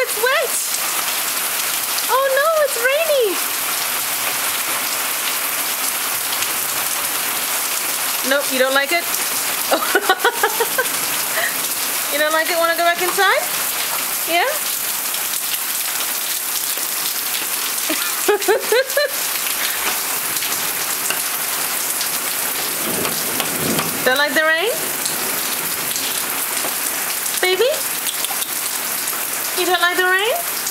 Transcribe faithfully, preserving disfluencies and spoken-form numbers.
it's wet. Oh no, it's rainy. Nope, you don't like it? You don't like it? Want to go back inside? Yeah? Don't like the rain? Baby? You don't like the rain?